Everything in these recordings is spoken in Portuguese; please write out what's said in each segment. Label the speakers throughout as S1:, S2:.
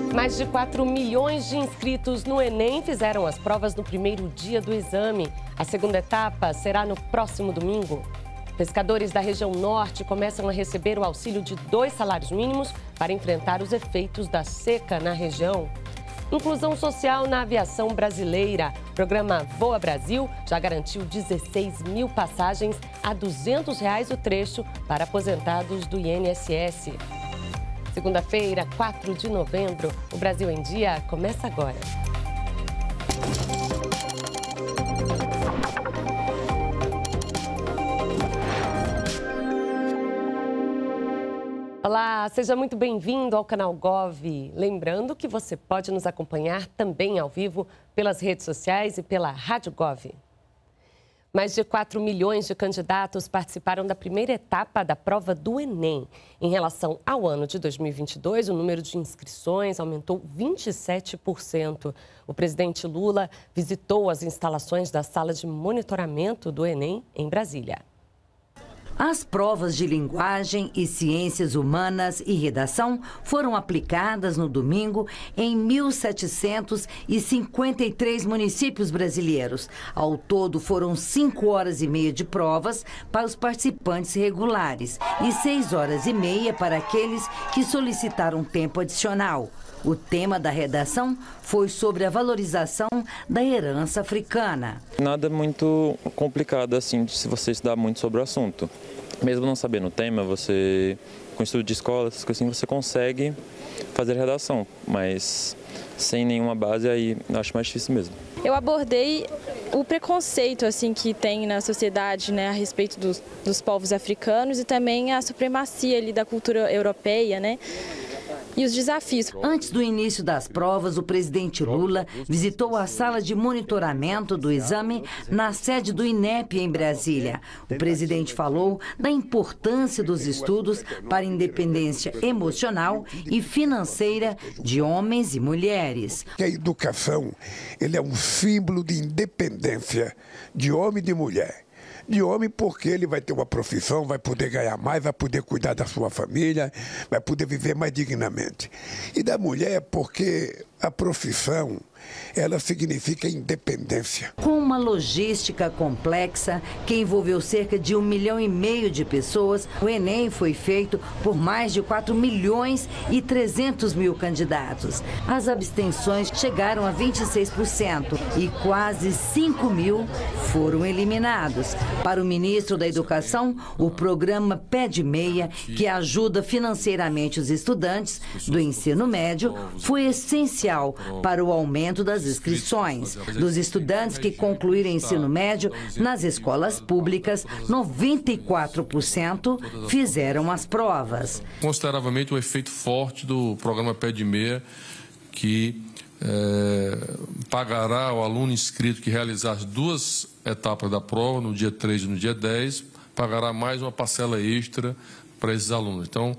S1: Mais de 4 milhões de inscritos no Enem fizeram as provas no primeiro dia do exame. A segunda etapa será no próximo domingo. Pescadores da região norte começam a receber o auxílio de 2 salários mínimos para enfrentar os efeitos da seca na região. Inclusão social na aviação brasileira. O programa Voa Brasil já garantiu 16 mil passagens a R$ 200 o trecho para aposentados do INSS. Segunda-feira, 4 de novembro, o Brasil em Dia começa agora. Olá, seja muito bem-vindo ao canal Gov. Lembrando que você pode nos acompanhar também ao vivo pelas redes sociais e pela Rádio Gov. Mais de 4 milhões de candidatos participaram da primeira etapa da prova do Enem. Em relação ao ano de 2022, o número de inscrições aumentou 27%. O presidente Lula visitou as instalações da sala de monitoramento do Enem em Brasília.
S2: As provas de linguagem e ciências humanas e redação foram aplicadas no domingo em 1.753 municípios brasileiros. Ao todo, foram 5 horas e meia de provas para os participantes regulares e 6 horas e meia para aqueles que solicitaram tempo adicional. O tema da redação foi sobre a valorização da herança africana.
S3: Nada muito complicado assim, se você estudar muito sobre o assunto. Mesmo não sabendo o tema, você, com estudo de escola, essas coisas assim, você consegue fazer redação, mas sem nenhuma base aí eu acho mais difícil mesmo.
S4: Eu abordei o preconceito assim que tem na sociedade, né, a respeito dos povos africanos e também a supremacia ali da cultura europeia, né? E os desafios.
S2: Antes do início das provas, o presidente Lula visitou a sala de monitoramento do exame na sede do INEP em Brasília. O presidente falou da importância dos estudos para a independência emocional e financeira de homens e mulheres.
S5: A educação, ele é um símbolo de independência de homem e de mulher. De homem porque ele vai ter uma profissão, vai poder ganhar mais, vai poder cuidar da sua família, vai poder viver mais dignamente. E da mulher porque a profissão, ela significa independência.
S2: Com uma logística complexa que envolveu cerca de 1,5 milhão de pessoas, o Enem foi feito por mais de 4 milhões e 300 mil candidatos. As abstenções chegaram a 26% e quase 5 mil foram eliminados. Para o ministro da Educação, o programa Pé de Meia, que ajuda financeiramente os estudantes do ensino médio, foi essencial para o aumento das inscrições. Dos estudantes que concluíram ensino médio nas escolas públicas, 94% fizeram as provas.
S6: Consideravelmente o efeito forte do programa Pé de Meia, que pagará ao aluno inscrito que realizar as 2 etapas da prova, no dia 3 e no dia 10, pagará mais uma parcela extra para esses alunos. Então,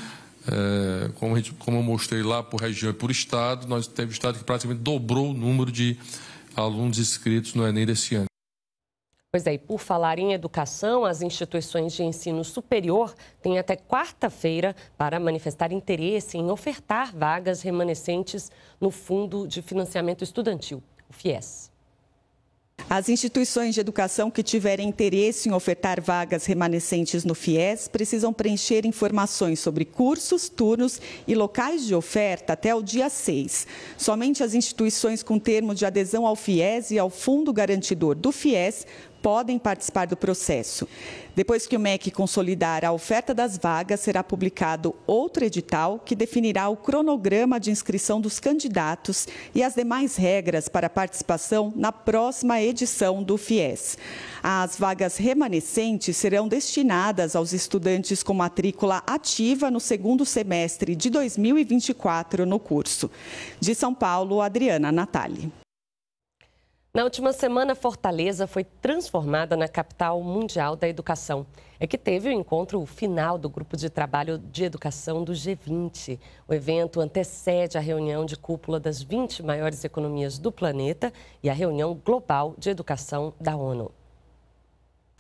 S6: como eu mostrei lá por região e por estado, nós temos estado que praticamente dobrou o número de alunos inscritos no Enem desse ano.
S1: Pois é, e por falar em educação, as instituições de ensino superior têm até quarta-feira para manifestar interesse em ofertar vagas remanescentes no Fundo de Financiamento Estudantil, o FIES.
S7: As instituições de educação que tiverem interesse em ofertar vagas remanescentes no FIES precisam preencher informações sobre cursos, turnos e locais de oferta até o dia 6. Somente as instituições com termo de adesão ao FIES e ao Fundo Garantidor do FIES podem participar do processo. Depois que o MEC consolidar a oferta das vagas, será publicado outro edital que definirá o cronograma de inscrição dos candidatos e as demais regras para participação na próxima edição do FIES. As vagas remanescentes serão destinadas aos estudantes com matrícula ativa no segundo semestre de 2024 no curso. De São Paulo, Adriana Natali.
S1: Na última semana, Fortaleza foi transformada na capital mundial da educação. É que teve o encontro final do Grupo de Trabalho de Educação do G20. O evento antecede a reunião de cúpula das 20 maiores economias do planeta e a reunião global de educação da ONU.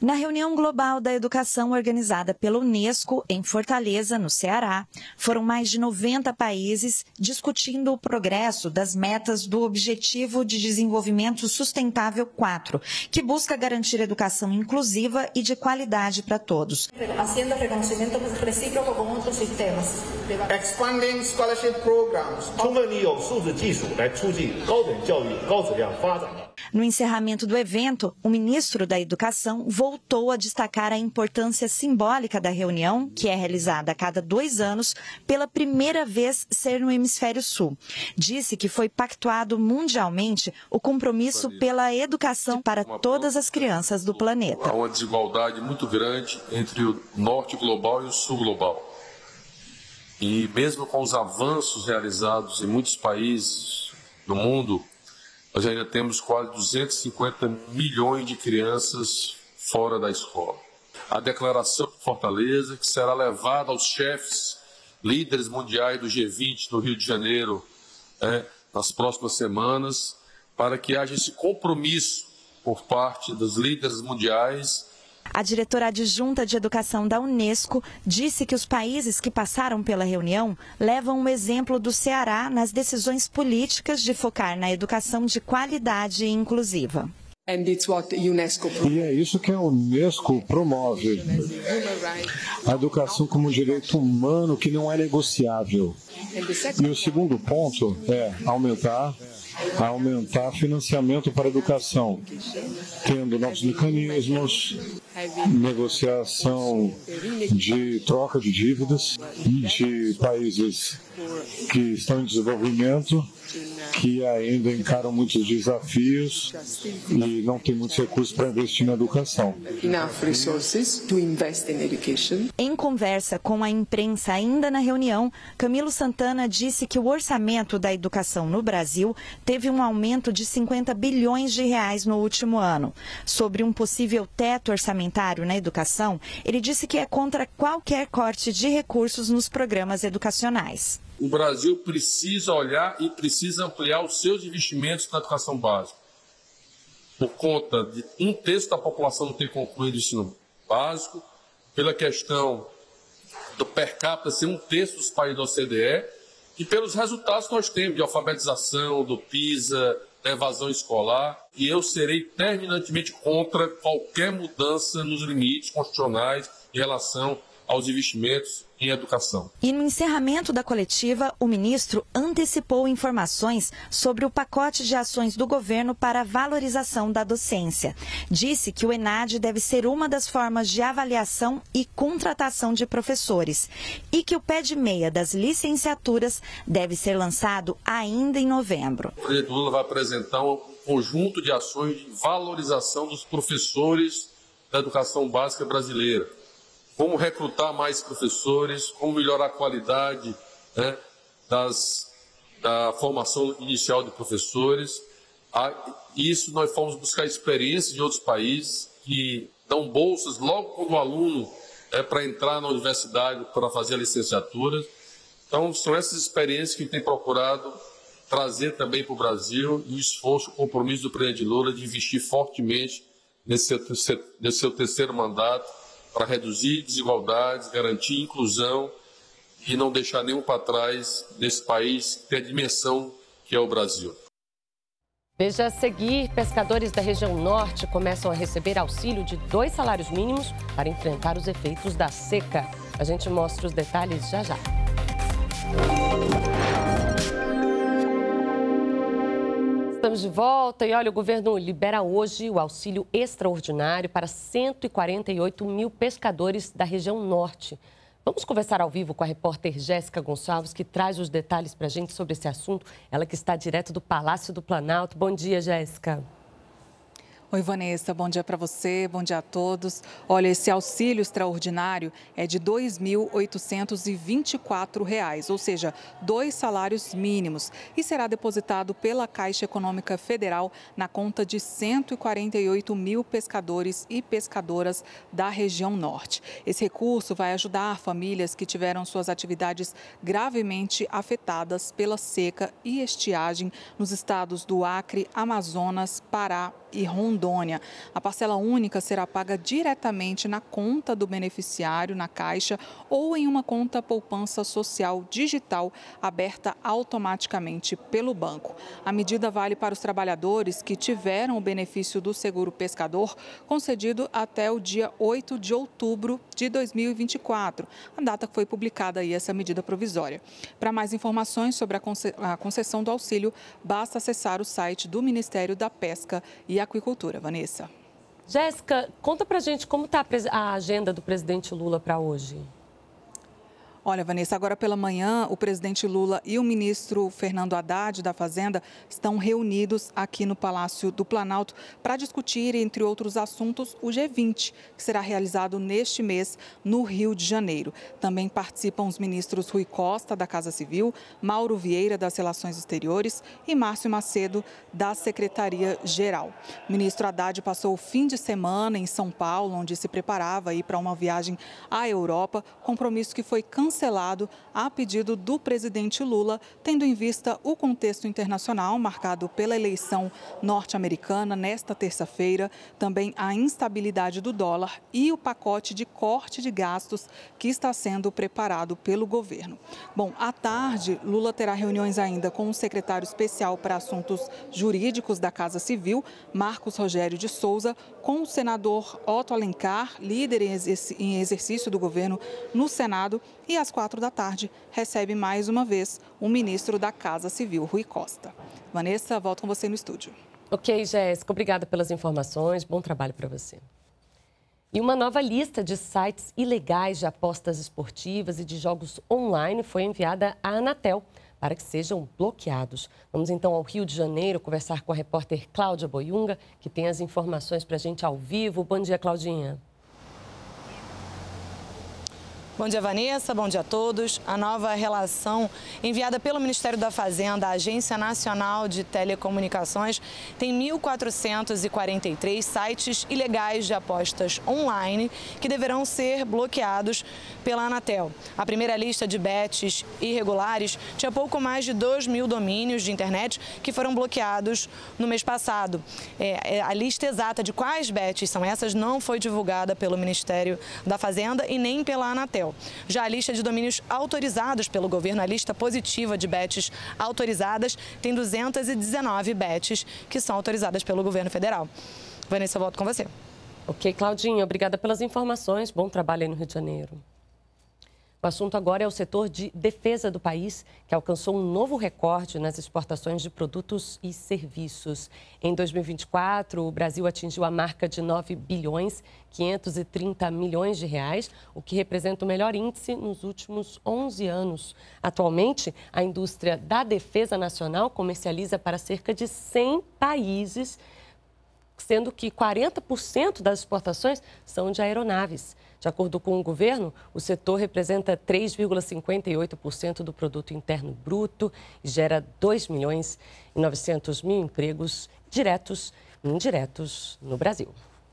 S8: Na reunião global da educação organizada pela Unesco, em Fortaleza, no Ceará, foram mais de 90 países discutindo o progresso das metas do Objetivo de Desenvolvimento Sustentável 4, que busca garantir educação inclusiva e de qualidade para todos.
S9: Haciendo reconocimiento recíproco con otros sistemas.
S10: Expanding scholarship programs. 充分利用数字技术来促进高等教育高质量发展。
S8: No encerramento do evento, o ministro da Educação voltou a destacar a importância simbólica da reunião, que é realizada a cada 2 anos, pela primeira vez ser no Hemisfério Sul. Disse que foi pactuado mundialmente o compromisso pela educação para todas as crianças do planeta.
S6: Há uma desigualdade muito grande entre o norte global e o sul global. E mesmo com os avanços realizados em muitos países do mundo, nós ainda temos quase 250 milhões de crianças fora da escola. A declaração de Fortaleza, que será levada aos chefes, líderes mundiais do G20 no Rio de Janeiro, nas próximas semanas, para que haja esse compromisso por parte dos líderes mundiais.
S8: A diretora adjunta de Educação da Unesco disse que os países que passaram pela reunião levam o exemplo do Ceará nas decisões políticas de focar na educação de qualidade e inclusiva.
S11: E é isso que a Unesco promove. A educação como direito humano que não é negociável. E o segundo ponto é aumentar financiamento para a educação, tendo novos mecanismos, negociação de troca de dívidas de países que estão em desenvolvimento, que ainda encaram muitos desafios e não tem muitos recursos para investir na educação.
S8: Em conversa com a imprensa ainda na reunião, Camilo Santana disse que o orçamento da educação no Brasil teve um aumento de 50 bilhões de reais no último ano. Sobre um possível teto orçamentário na educação, ele disse que é contra qualquer corte de recursos nos programas educacionais.
S6: O Brasil precisa olhar e precisa ampliar os seus investimentos na educação básica. Por conta de 1/3 da população não ter concluído o ensino básico, pela questão do per capita ser 1/3 dos países da OCDE, e pelos resultados que nós temos de alfabetização, do PISA, da evasão escolar. E eu serei terminantemente contra qualquer mudança nos limites constitucionais em relação aos investimentos em educação.
S8: E no encerramento da coletiva, o ministro antecipou informações sobre o pacote de ações do governo para a valorização da docência. Disse que o ENAD deve ser uma das formas de avaliação e contratação de professores e que o pé de meia das licenciaturas deve ser lançado ainda em novembro.
S6: O presidente Lula vai apresentar um conjunto de ações de valorização dos professores da educação básica brasileira. Como recrutar mais professores, como melhorar a qualidade da formação inicial de professores. Isso nós fomos buscar experiências de outros países que dão bolsas logo quando o aluno para entrar na universidade, para fazer a licenciatura. Então, são essas experiências que tem procurado trazer também para o Brasil e o esforço, o compromisso do presidente Lula de investir fortemente nesse seu terceiro mandato, para reduzir desigualdades, garantir inclusão e não deixar nenhum para trás desse país que tem a dimensão que é o Brasil.
S1: Veja a seguir, pescadores da região norte começam a receber auxílio de 2 salários mínimos para enfrentar os efeitos da seca. A gente mostra os detalhes já já. Estamos de volta e olha, o governo libera hoje o auxílio extraordinário para 148 mil pescadores da região norte. Vamos conversar ao vivo com a repórter Jéssica Gonçalves, que traz os detalhes para a gente sobre esse assunto. Ela que está direto do Palácio do Planalto. Bom dia, Jéssica.
S12: Oi, Vanessa, bom dia para você, bom dia a todos. Olha, esse auxílio extraordinário é de R$ 2.824, ou seja, 2 salários mínimos, e será depositado pela Caixa Econômica Federal na conta de 148 mil pescadores e pescadoras da região norte. Esse recurso vai ajudar famílias que tiveram suas atividades gravemente afetadas pela seca e estiagem nos estados do Acre, Amazonas, Pará e Rondônia. Rondônia. A parcela única será paga diretamente na conta do beneficiário, na Caixa, ou em uma conta poupança social digital aberta automaticamente pelo banco. A medida vale para os trabalhadores que tiveram o benefício do seguro pescador concedido até o dia 8 de outubro de 2024, a data que foi publicada aí essa medida provisória. Para mais informações sobre a concessão do auxílio, basta acessar o site do Ministério da Pesca e Aquicultura. Vanessa.
S1: Jéssica, conta pra gente como está a agenda do presidente Lula para hoje.
S12: Olha, Vanessa, agora pela manhã, o presidente Lula e o ministro Fernando Haddad da Fazenda estão reunidos aqui no Palácio do Planalto para discutir, entre outros assuntos, o G20, que será realizado neste mês no Rio de Janeiro. Também participam os ministros Rui Costa, da Casa Civil, Mauro Vieira, das Relações Exteriores e Márcio Macedo, da Secretaria-Geral. O ministro Haddad passou o fim de semana em São Paulo, onde se preparava para uma viagem à Europa, compromisso que foi cancelado a pedido do presidente Lula, tendo em vista o contexto internacional marcado pela eleição norte-americana nesta terça-feira, também a instabilidade do dólar e o pacote de corte de gastos que está sendo preparado pelo governo. Bom, à tarde, Lula terá reuniões ainda com o secretário especial para assuntos jurídicos da Casa Civil, Marcos Rogério de Souza, com o senador Otto Alencar, líder em exercício do governo no Senado, e às 4 da tarde recebe mais uma vez o ministro da Casa Civil, Rui Costa. Vanessa, volto com você no estúdio.
S1: Ok, Jéssica, obrigada pelas informações, bom trabalho para você. E uma nova lista de sites ilegais de apostas esportivas e de jogos online foi enviada à Anatel para que sejam bloqueados. Vamos então ao Rio de Janeiro conversar com a repórter Cláudia Boiunga, que tem as informações para a gente ao vivo. Bom dia, Claudinha.
S13: Bom dia, Vanessa. Bom dia a todos. A nova relação enviada pelo Ministério da Fazenda à Agência Nacional de Telecomunicações tem 1.443 sites ilegais de apostas online que deverão ser bloqueados pela Anatel. A primeira lista de bets irregulares tinha pouco mais de 2.000 domínios de internet que foram bloqueados no mês passado. A lista exata de quais bets são essas não foi divulgada pelo Ministério da Fazenda e nem pela Anatel. Já a lista de domínios autorizados pelo governo, a lista positiva de bets autorizadas, tem 219 bets que são autorizadas pelo governo federal. Vanessa, eu volto com você.
S1: Ok, Claudinha, obrigada pelas informações. Bom trabalho aí no Rio de Janeiro. O assunto agora é o setor de defesa do país, que alcançou um novo recorde nas exportações de produtos e serviços. Em 2024, o Brasil atingiu a marca de 9 bilhões 530 milhões de reais, o que representa o melhor índice nos últimos 11 anos. Atualmente, a indústria da defesa nacional comercializa para cerca de 100 países, sendo que 40% das exportações são de aeronaves. De acordo com o governo, o setor representa 3,58% do produto interno bruto e gera 2 milhões e 900 mil empregos diretos e indiretos no Brasil.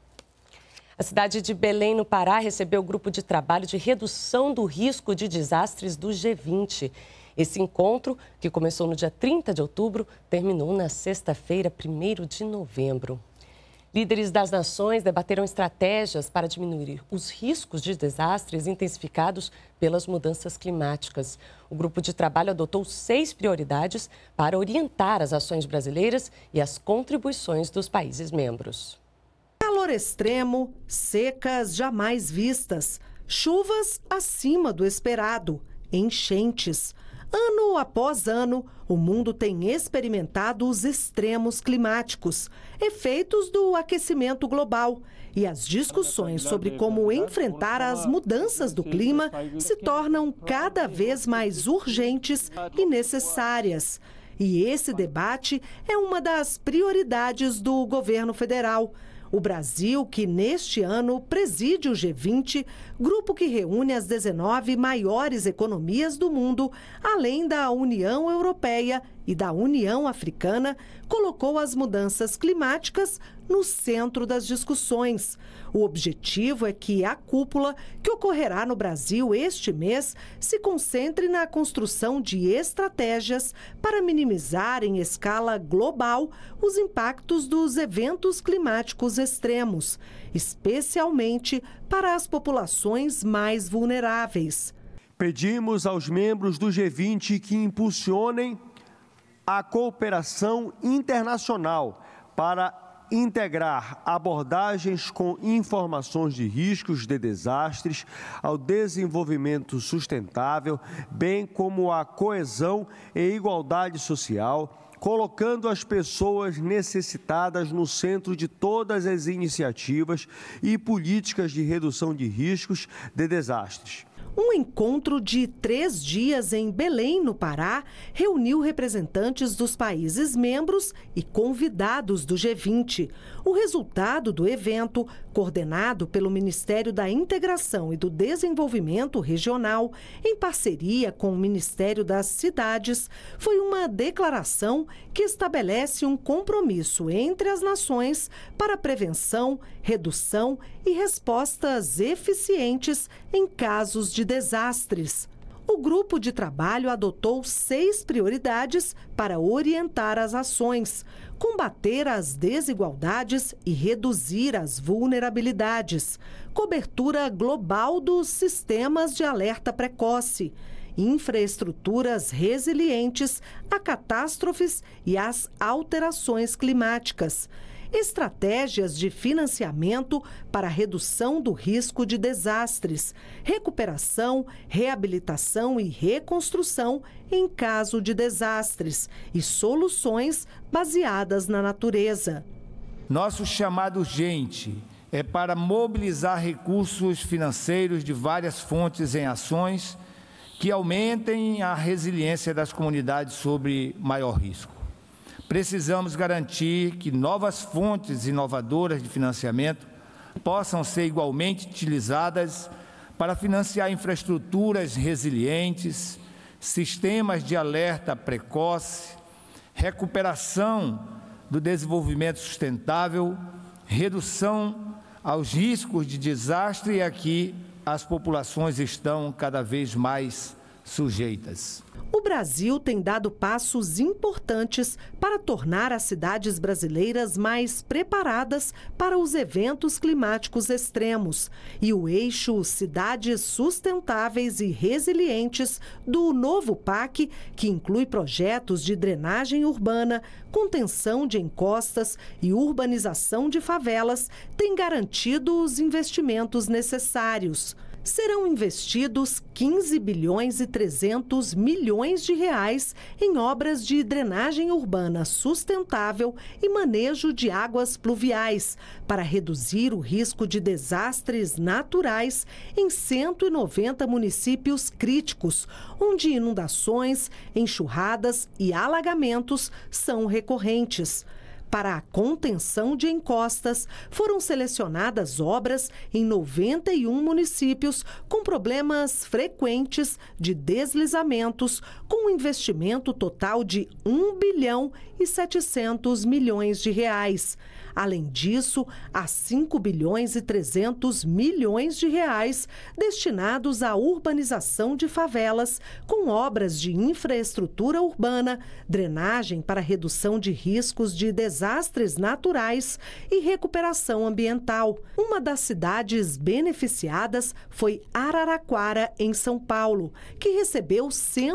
S1: A cidade de Belém, no Pará, recebeu o grupo de trabalho de redução do risco de desastres do G20. Esse encontro, que começou no dia 30 de outubro, terminou na sexta-feira, 1º de novembro. Líderes das nações debateram estratégias para diminuir os riscos de desastres intensificados pelas mudanças climáticas. O grupo de trabalho adotou 6 prioridades para orientar as ações brasileiras e as contribuições dos países membros.
S14: Calor extremo, secas jamais vistas, chuvas acima do esperado, enchentes. Ano após ano, o mundo tem experimentado os extremos climáticos, efeitos do aquecimento global. E as discussões sobre como enfrentar as mudanças do clima se tornam cada vez mais urgentes e necessárias. E esse debate é uma das prioridades do governo federal. O Brasil, que neste ano preside o G20, grupo que reúne as 19 maiores economias do mundo, além da União Europeia e da União Africana, colocou as mudanças climáticas no centro das discussões. O objetivo é que a cúpula, que ocorrerá no Brasil este mês, se concentre na construção de estratégias para minimizar em escala global os impactos dos eventos climáticos extremos, especialmente para as populações mais vulneráveis.
S15: Pedimos aos membros do G20 que impulsionem a cooperação internacional para integrar abordagens com informações de riscos de desastres ao desenvolvimento sustentável, bem como a coesão e igualdade social, colocando as pessoas necessitadas no centro de todas as iniciativas e políticas de redução de riscos de desastres.
S14: Um encontro de 3 dias em Belém, no Pará, reuniu representantes dos países membros e convidados do G20. O resultado do evento, coordenado pelo Ministério da Integração e do Desenvolvimento Regional, em parceria com o Ministério das Cidades, foi uma declaração que estabelece um compromisso entre as nações para prevenção, redução e respostas eficientes em casos de desastres. O grupo de trabalho adotou 6 prioridades para orientar as ações, combater as desigualdades e reduzir as vulnerabilidades, cobertura global dos sistemas de alerta precoce, infraestruturas resilientes a catástrofes e às alterações climáticas, estratégias de financiamento para redução do risco de desastres, recuperação, reabilitação e reconstrução em caso de desastres e soluções baseadas na natureza.
S16: Nosso chamado urgente é para mobilizar recursos financeiros de várias fontes em ações que aumentem a resiliência das comunidades sobre maior risco. Precisamos garantir que novas fontes inovadoras de financiamento possam ser igualmente utilizadas para financiar infraestruturas resilientes, sistemas de alerta precoce, recuperação do desenvolvimento sustentável, redução aos riscos de desastre e aqui as populações estão cada vez mais sujeitas.
S14: O Brasil tem dado passos importantes para tornar as cidades brasileiras mais preparadas para os eventos climáticos extremos. E o eixo Cidades Sustentáveis e Resilientes do novo PAC, que inclui projetos de drenagem urbana, contenção de encostas e urbanização de favelas, tem garantido os investimentos necessários. Serão investidos 15 bilhões e 300 milhões de reais em obras de drenagem urbana sustentável e manejo de águas pluviais, para reduzir o risco de desastres naturais em 190 municípios críticos, onde inundações, enxurradas e alagamentos são recorrentes. Para a contenção de encostas, foram selecionadas obras em 91 municípios com problemas frequentes de deslizamentos, com um investimento total de 1 bilhão e 700 milhões de reais. Além disso, há 5 bilhões e 300 milhões de reais destinados à urbanização de favelas, com obras de infraestrutura urbana, drenagem para redução de riscos de desastres naturais e recuperação ambiental. Uma das cidades beneficiadas foi Araraquara, em São Paulo, que recebeu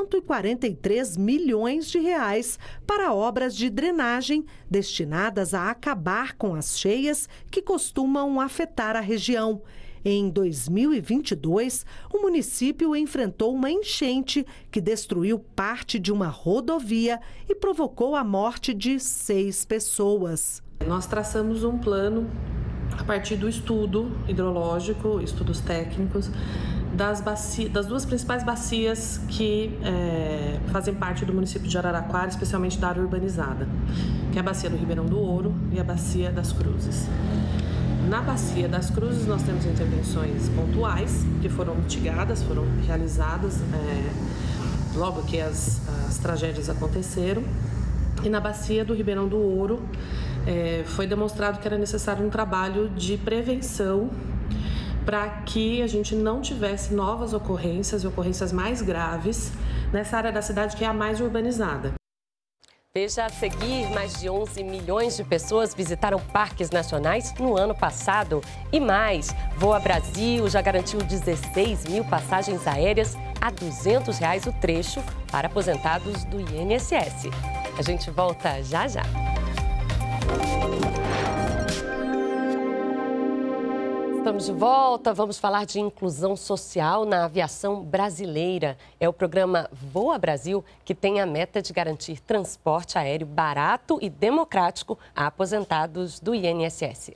S14: 143 milhões de reais para obras de drenagem destinadas a acabar com as cheias que costumam afetar a região. Em 2022, o município enfrentou uma enchente que destruiu parte de uma rodovia e provocou a morte de 6 pessoas.
S17: Nós traçamos um plano a partir do estudo hidrológico, estudos técnicos, das 2 principais bacias que fazem parte do município de Araraquara, especialmente da área urbanizada, que é a bacia do Ribeirão do Ouro e a bacia das Cruzes. Na bacia das Cruzes, nós temos intervenções pontuais que foram mitigadas, foram realizadas logo que as tragédias aconteceram. E na bacia do Ribeirão do Ouro foi demonstrado que era necessário um trabalho de prevenção para que a gente não tivesse novas ocorrências e ocorrências mais graves nessa área da cidade que é a mais urbanizada.
S1: Veja a seguir, mais de 11 milhões de pessoas visitaram parques nacionais no ano passado. E mais, Voa Brasil já garantiu 16 mil passagens aéreas a R$ 200 o trecho para aposentados do INSS. A gente volta já já. Estamos de volta, vamos falar de inclusão social na aviação brasileira. É o programa Voa Brasil que tem a meta de garantir transporte aéreo barato e democrático a aposentados do INSS.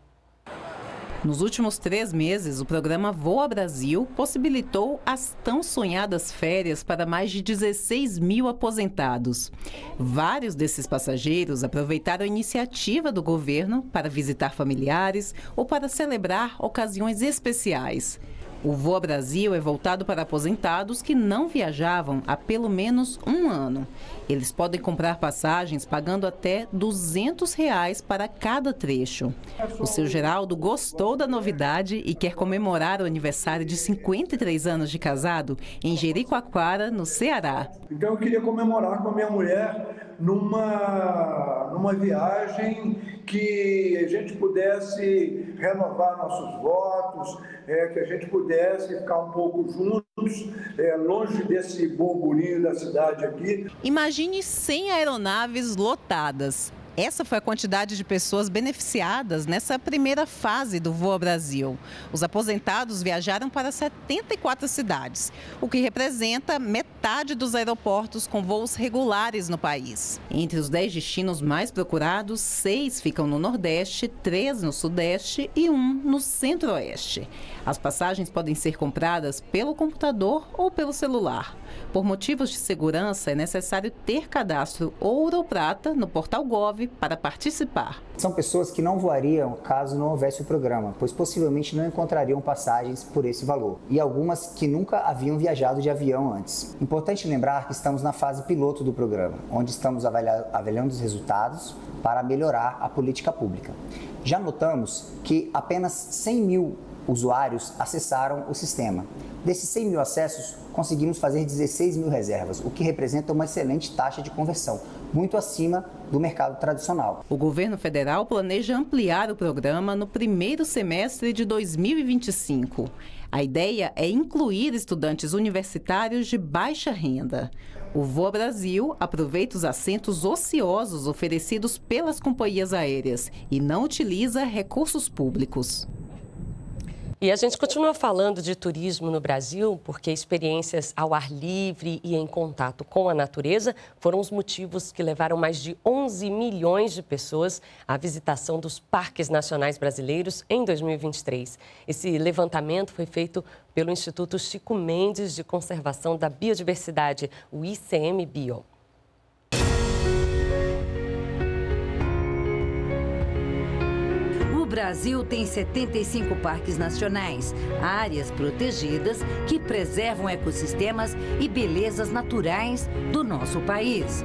S18: Nos últimos 3 meses, o programa Voa Brasil possibilitou as tão sonhadas férias para mais de 16 mil aposentados. Vários desses passageiros aproveitaram a iniciativa do governo para visitar familiares ou para celebrar ocasiões especiais. O Voa Brasil é voltado para aposentados que não viajavam há pelo menos 1 ano. Eles podem comprar passagens pagando até R$ 200 para cada trecho. O seu Geraldo gostou da novidade e quer comemorar o aniversário de 53 anos de casado em Jericoacoara, no Ceará.
S19: Então eu queria comemorar com a minha mulher numa viagem que a gente pudesse renovar nossos votos, que a gente pudesse ficar um pouco juntos, longe desse burburinho da cidade aqui.
S18: Imagine 100 aeronaves lotadas. Essa foi a quantidade de pessoas beneficiadas nessa primeira fase do Voa Brasil. Os aposentados viajaram para 74 cidades, o que representa metade dos aeroportos com voos regulares no país. Entre os 10 destinos mais procurados, 6 ficam no Nordeste, 3 no Sudeste e 1 no Centro-Oeste. As passagens podem ser compradas pelo computador ou pelo celular. Por motivos de segurança, é necessário ter cadastro ouro ou prata no portal Gov para participar.
S20: São pessoas que não voariam caso não houvesse o programa, pois possivelmente não encontrariam passagens por esse valor. E algumas que nunca haviam viajado de avião antes. Importante lembrar que estamos na fase piloto do programa, onde estamos avaliando os resultados para melhorar a política pública. Já notamos que apenas 100 mil usuários acessaram o sistema. Desses 100 mil acessos, conseguimos fazer 16 mil reservas, o que representa uma excelente taxa de conversão, muito acima do mercado tradicional.
S18: O governo federal planeja ampliar o programa no primeiro semestre de 2025. A ideia é incluir estudantes universitários de baixa renda. O Voa Brasil aproveita os assentos ociosos oferecidos pelas companhias aéreas e não utiliza recursos públicos.
S1: E a gente continua falando de turismo no Brasil porque experiências ao ar livre e em contato com a natureza foram os motivos que levaram mais de 11 milhões de pessoas à visitação dos parques nacionais brasileiros em 2023. Esse levantamento foi feito pelo Instituto Chico Mendes de Conservação da Biodiversidade, o ICMBio.
S2: O Brasil tem 75 parques nacionais, áreas protegidas que preservam ecossistemas e belezas naturais do nosso país.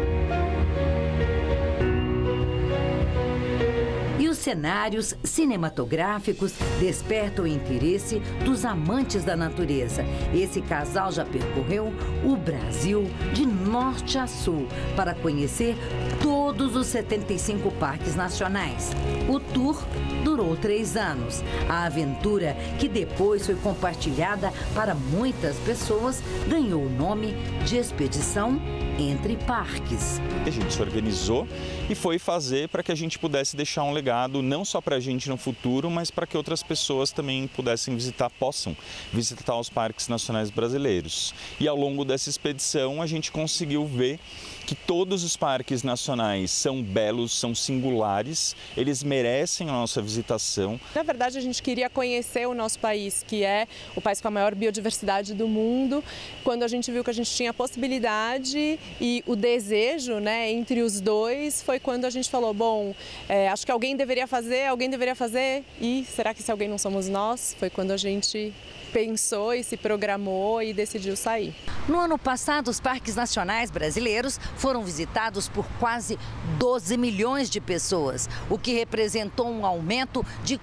S2: E os cenários cinematográficos despertam o interesse dos amantes da natureza. Esse casal já percorreu o Brasil de norte a sul para conhecer todos os 75 parques nacionais. O tour durou 3 anos. A aventura, que depois foi compartilhada para muitas pessoas, ganhou o nome de Expedição Entre Parques.
S21: A gente se organizou e foi fazer para que a gente pudesse deixar um legado não só para a gente no futuro, mas para que outras pessoas também possam visitar os parques nacionais brasileiros. E ao longo dessa expedição a gente conseguiu ver que todos os parques nacionais são belos, são singulares, eles merecem a nossa visitação.
S22: Na verdade, a gente queria conhecer o nosso país, que é o país com a maior biodiversidade do mundo. Quando a gente viu que a gente tinha a possibilidade e o desejo, entre os dois, foi quando a gente falou, bom, acho que alguém deveria deveria fazer, alguém deveria fazer. E será que esse alguém não somos nós? Foi quando a gente pensou e se programou e decidiu sair.
S2: No ano passado, os parques nacionais brasileiros foram visitados por quase 12 milhões de pessoas, o que representou um aumento de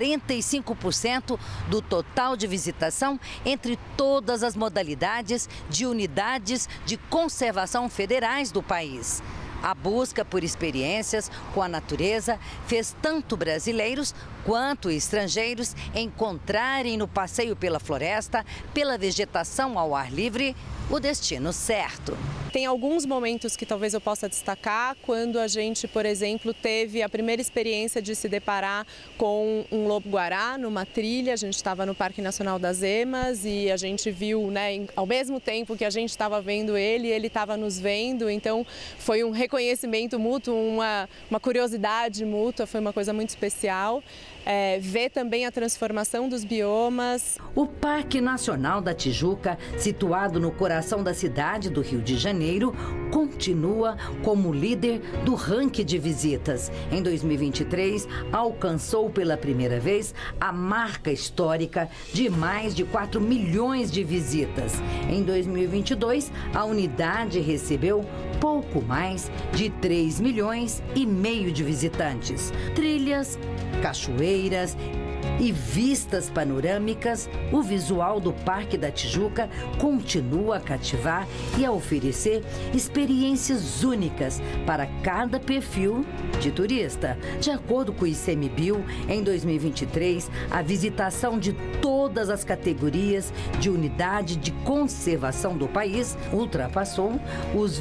S2: 45% do total de visitação entre todas as modalidades de unidades de conservação federais do país. A busca por experiências com a natureza fez tanto brasileiros quanto estrangeiros encontrarem no passeio pela floresta, pela vegetação ao ar livre, o destino certo.
S22: Tem alguns momentos que talvez eu possa destacar, quando a gente, por exemplo, teve a primeira experiência de se deparar com um lobo-guará numa trilha. A gente estava no Parque Nacional das Emas e a gente viu, né, ao mesmo tempo que a gente estava vendo ele estava nos vendo. Então foi um reconhecimento mútuo, uma curiosidade mútua, foi uma coisa muito especial. Ver também a transformação dos biomas.
S2: O Parque Nacional da Tijuca, situado no coração da cidade do Rio de Janeiro, continua como líder do ranking de visitas. Em 2023, alcançou pela primeira vez a marca histórica de mais de 4 milhões de visitas. Em 2022, a unidade recebeu pouco mais de 3 milhões e meio de visitantes. Trilhas, cachoeiras e vistas panorâmicas, o visual do Parque da Tijuca continua a cativar e a oferecer experiências únicas para cada perfil de turista. De acordo com o ICMBio, em 2023, a visitação de todas as categorias de unidade de conservação do país ultrapassou os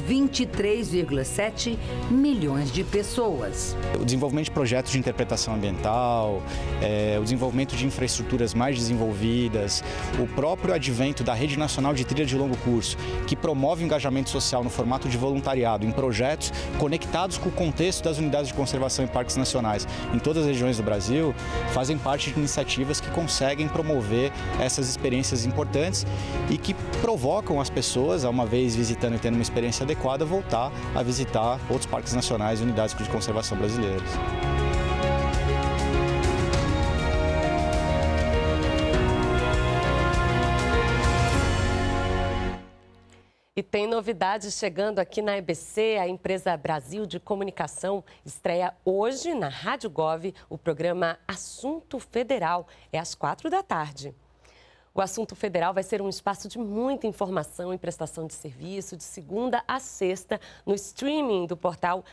S2: 23,7 milhões de pessoas.
S3: O desenvolvimento de projetos de interpretação ambiental, o desenvolvimento de infraestruturas mais desenvolvidas, o próprio advento da Rede Nacional de Trilha de Longo Curso, que promove o engajamento social no formato de voluntariado em projetos conectados com o contexto das unidades de conservação em parques nacionais em todas as regiões do Brasil, fazem parte de iniciativas que conseguem promover essas experiências importantes e que provocam as pessoas, uma vez visitando e tendo uma experiência adequada, voltar a visitar outros parques nacionais e unidades de conservação brasileiras.
S1: E tem novidades chegando aqui na EBC. A empresa Brasil de Comunicação estreia hoje na Rádio Gov o programa Assunto Federal. É às 4h. O Assunto Federal vai ser um espaço de muita informação e prestação de serviço de segunda a sexta no streaming do portal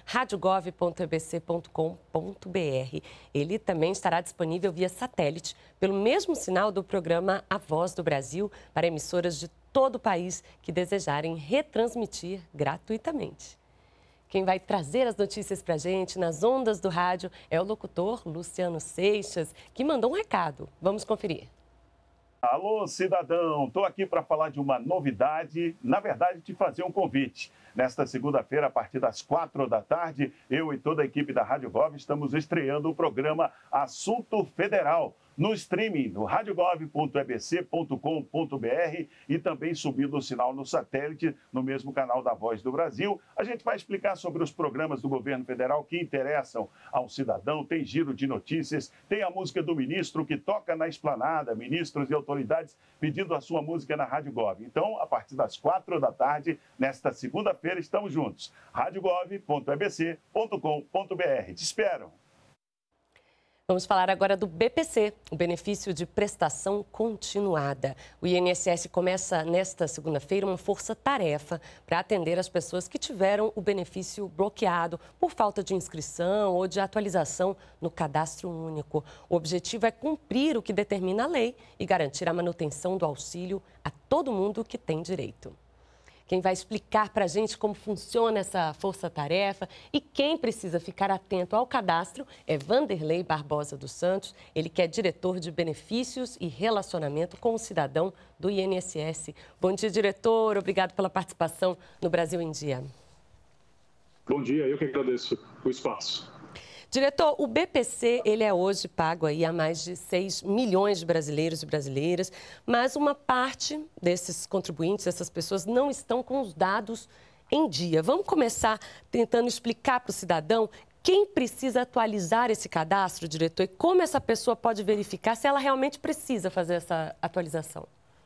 S1: radiogov.ebc.com.br. Ele também estará disponível via satélite, pelo mesmo sinal do programa A Voz do Brasil, para emissoras de todo o país que desejarem retransmitir gratuitamente. Quem vai trazer as notícias para a gente nas ondas do rádio é o locutor Luciano Seixas, que mandou um recado. Vamos conferir.
S4: Alô, cidadão! Estou aqui para falar de uma novidade, na verdade, te fazer um convite. Nesta segunda-feira, a partir das 4h, eu e toda a equipe da Rádio Gov estamos estreando o programa Assunto Federal, no streaming no radiogov.ebc.com.br e também subindo o sinal no satélite, no mesmo canal da Voz do Brasil. A gente vai explicar sobre os programas do governo federal que interessam ao cidadão, tem giro de notícias, tem a música do ministro que toca na esplanada, ministros e autoridades pedindo a sua música na Rádio Gov. Então, a partir das 4h, nesta segunda-feira, estamos juntos. radiogov.ebc.com.br. Te espero!
S1: Vamos falar agora do BPC, o benefício de prestação continuada. O INSS começa nesta segunda-feira uma força-tarefa para atender as pessoas que tiveram o benefício bloqueado por falta de inscrição ou de atualização no cadastro único. O objetivo é cumprir o que determina a lei e garantir a manutenção do auxílio a todo mundo que tem direito. Quem vai explicar para a gente como funciona essa força-tarefa e quem precisa ficar atento ao cadastro é Vanderlei Barbosa dos Santos, ele que é diretor de Benefícios e Relacionamento com o Cidadão do INSS. Bom dia, diretor. Obrigado pela participação no Brasil em Dia.
S23: Bom dia, eu que agradeço o espaço.
S1: Diretor, o BPC, ele é hoje pago aí a mais de 6 milhões de brasileiros e brasileiras, mas uma parte desses contribuintes, dessas pessoas, não estão com os dados em dia. Vamos começar tentando explicar para o cidadão Quem precisa atualizar esse cadastro, diretor? E como essa pessoa pode verificar se ela realmente precisa fazer essa atualização?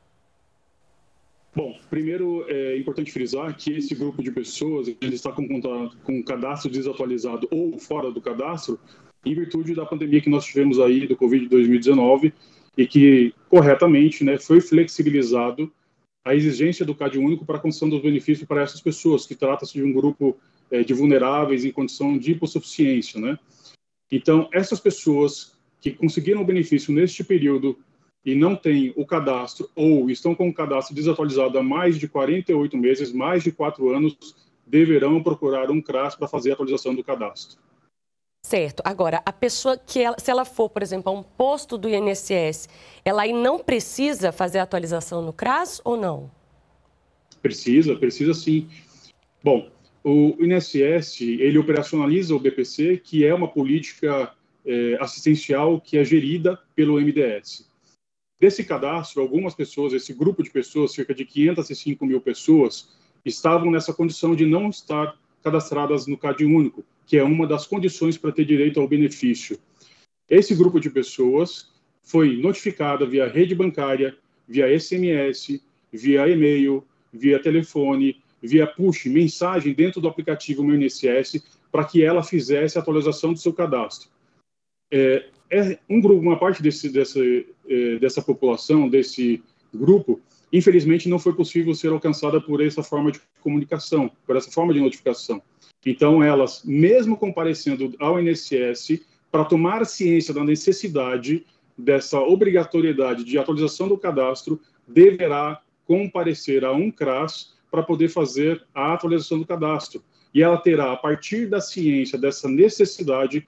S23: Bom, primeiro é importante frisar que esse grupo de pessoas ele está com o cadastro desatualizado ou fora do cadastro em virtude da pandemia que nós tivemos aí do Covid-2019 e que, corretamente, né, foi flexibilizado a exigência do CAD único para a concessão dos benefícios para essas pessoas, que trata-se de um grupo de vulneráveis em condição de hipossuficiência, né? Então, essas pessoas que conseguiram o benefício neste período e não têm o cadastro ou estão com o cadastro desatualizado há mais de 48 meses, mais de 4 anos, deverão procurar um CRAS para fazer a atualização do cadastro.
S1: Certo. Agora, a pessoa se ela for, por exemplo, a um posto do INSS, ela aí não precisa fazer a atualização no CRAS ou não? Precisa sim.
S23: Bom, o INSS, ele operacionaliza o BPC, que é uma política assistencial que é gerida pelo MDS. Desse cadastro, algumas pessoas, esse grupo de pessoas, cerca de 505 mil pessoas, estavam nessa condição de não estar cadastradas no CAD único, que é uma das condições para ter direito ao benefício. Esse grupo de pessoas foi notificada via rede bancária, via SMS, via e-mail, via telefone, via push, mensagem dentro do aplicativo Meu INSS, para que ela fizesse a atualização do seu cadastro. Uma parte dessa população, desse grupo, infelizmente não foi possível ser alcançada por essa forma de comunicação, por essa forma de notificação. Então, elas, mesmo comparecendo ao INSS, para tomar ciência da necessidade dessa obrigatoriedade de atualização do cadastro, deverá comparecer a um CRAS para poder fazer a atualização do cadastro. E ela terá, a partir da ciência dessa necessidade,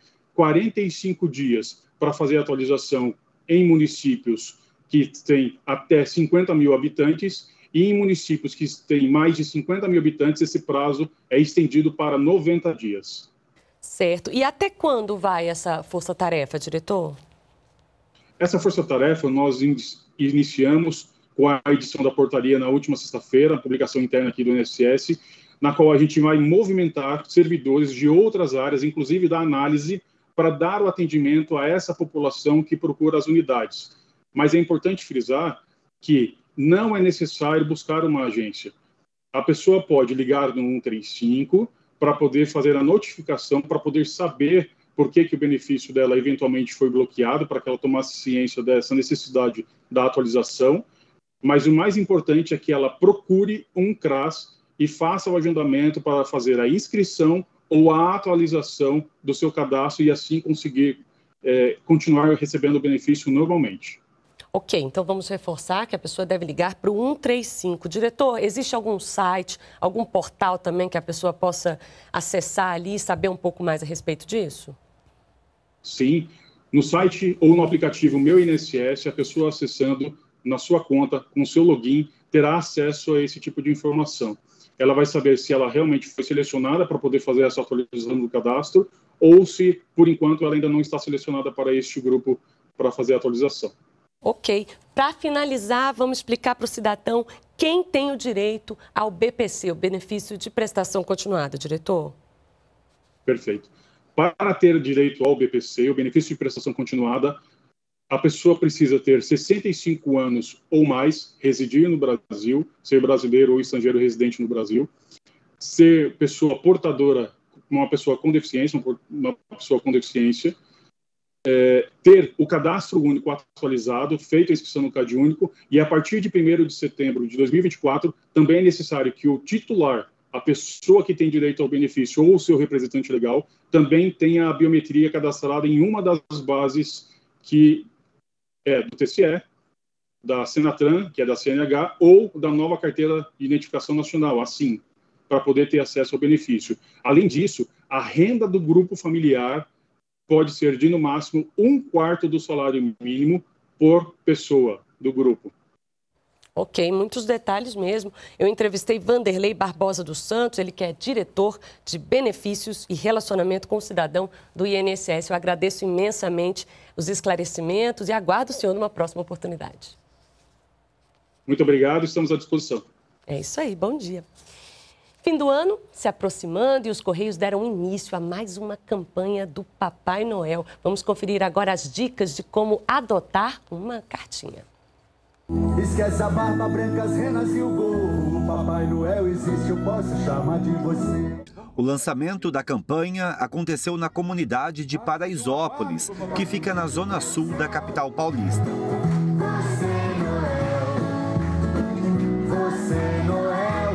S23: 45 dias para fazer a atualização em municípios que têm até 50 mil habitantes e em municípios que têm mais de 50 mil habitantes, esse prazo é estendido para 90 dias.
S1: Certo. E até quando vai essa força-tarefa, diretor?
S23: Essa força-tarefa nós iniciamos com a edição da portaria na última sexta-feira, a publicação interna aqui do INSS, na qual a gente vai movimentar servidores de outras áreas, inclusive da análise, para dar o atendimento a essa população que procura as unidades. Mas é importante frisar que não é necessário buscar uma agência. A pessoa pode ligar no 135 para poder fazer a notificação, para poder saber por que o benefício dela eventualmente foi bloqueado, para que ela tomasse ciência dessa necessidade da atualização. Mas o mais importante é que ela procure um CRAS e faça o agendamento para fazer a inscrição ou a atualização do seu cadastro e assim conseguir continuar recebendo o benefício normalmente.
S1: Ok, então vamos reforçar que a pessoa deve ligar para o 135. Diretor, existe algum site, algum portal também que a pessoa possa acessar ali e saber um pouco mais a respeito disso?
S23: Sim, no site ou no aplicativo Meu INSS, a pessoa acessando na sua conta, com o seu login, terá acesso a esse tipo de informação. Ela vai saber se ela realmente foi selecionada para poder fazer essa atualização do cadastro ou se, por enquanto, ela ainda não está selecionada para este grupo para fazer a atualização.
S1: Ok. Para finalizar, vamos explicar para o cidadão quem tem o direito ao BPC, o benefício de prestação continuada, diretor.
S23: Perfeito. Para ter direito ao BPC, o benefício de prestação continuada, a pessoa precisa ter 65 anos ou mais, residir no Brasil, ser brasileiro ou estrangeiro residente no Brasil, ser pessoa portadora, uma pessoa com deficiência, ter o cadastro único atualizado, feito a inscrição no CAD único, e a partir de 1º de setembro de 2024, também é necessário que o titular, a pessoa que tem direito ao benefício ou o seu representante legal, também tenha a biometria cadastrada em uma das bases que é do TCE, da Senatran, que é da CNH, ou da nova carteira de identificação nacional, assim, para poder ter acesso ao benefício. Além disso, a renda do grupo familiar pode ser de, no máximo, 1/4 do salário mínimo por pessoa do grupo.
S1: Ok, muitos detalhes mesmo. Eu entrevistei Vanderlei Barbosa dos Santos, ele que é diretor de benefícios e relacionamento com o cidadão do INSS. Eu agradeço imensamente os esclarecimentos e aguardo o senhor numa próxima oportunidade.
S23: Muito obrigado, estamos à disposição.
S1: É isso aí, bom dia. Fim do ano se aproximando e os Correios deram início a mais uma campanha do Papai Noel. Vamos conferir agora as dicas de como adotar uma cartinha.
S5: Esquece a barba branca, as renas e o gorro. O Papai Noel existe, eu posso chamar de você.
S7: O lançamento da campanha aconteceu na comunidade de Paraisópolis, que fica na zona sul da capital paulista.
S5: Você Noel,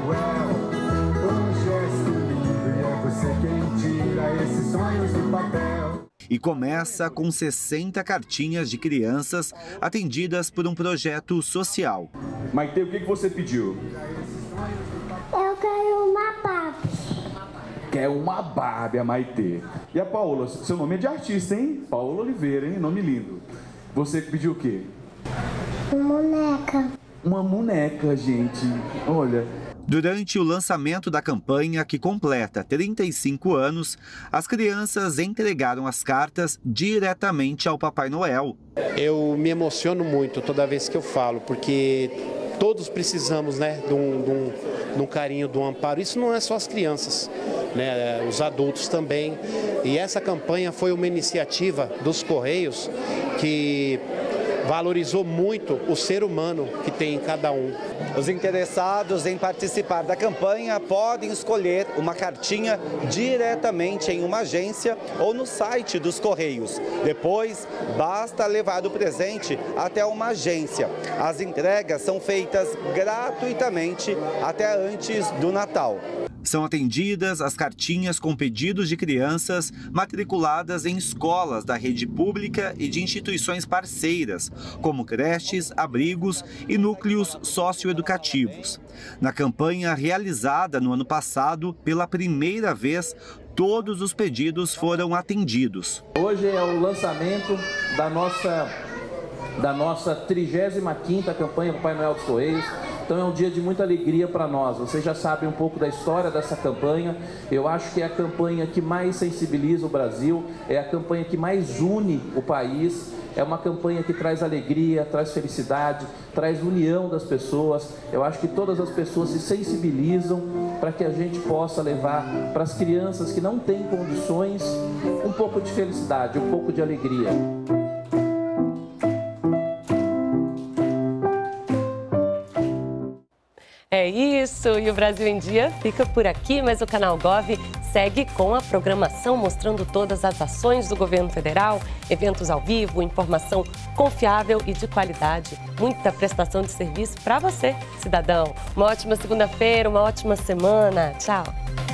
S5: um gesto lindo e é você quem tira esses sonhos do papel.
S7: E começa com 60 cartinhas de crianças atendidas por um projeto social.
S9: Maite, o que você pediu?
S24: Eu quero uma Barbie.
S9: Quer uma Barbie, a Maite. E a Paola, seu nome é de artista, hein? Paola Oliveira, hein? Nome lindo. Você pediu o quê?
S24: Uma boneca.
S9: Uma boneca, gente. Olha.
S7: Durante o lançamento da campanha, que completa 35 anos, as crianças entregaram as cartas diretamente ao Papai Noel.
S25: Eu me emociono muito toda vez que eu falo, porque todos precisamos, né, de um carinho, de um amparo. Isso não é só as crianças, né, os adultos também. E essa campanha foi uma iniciativa dos Correios que valorizou muito o ser humano que tem em cada um.
S26: Os interessados em participar da campanha podem escolher uma cartinha diretamente em uma agência ou no site dos Correios. Depois, basta levar o presente até uma agência. As entregas são feitas gratuitamente até antes do Natal.
S7: São atendidas as cartinhas com pedidos de crianças matriculadas em escolas da rede pública e de instituições parceiras, como creches, abrigos e núcleos socioeducativos. Na campanha realizada no ano passado, pela primeira vez, todos os pedidos foram atendidos.
S27: Hoje é o lançamento da nossa 35ª campanha Papai Noel dos Correios. Então é um dia de muita alegria para nós. Vocês já sabem um pouco da história dessa campanha. Eu acho que é a campanha que mais sensibiliza o Brasil, é a campanha que mais une o país. É uma campanha que traz alegria, traz felicidade, traz união das pessoas. Eu acho que todas as pessoas se sensibilizam para que a gente possa levar para as crianças que não têm condições um pouco de felicidade, um pouco de alegria.
S1: É isso, e o Brasil em Dia fica por aqui, mas o Canal Gov segue com a programação mostrando todas as ações do governo federal, eventos ao vivo, informação confiável e de qualidade, muita prestação de serviço para você, cidadão. Uma ótima segunda-feira, uma ótima semana. Tchau!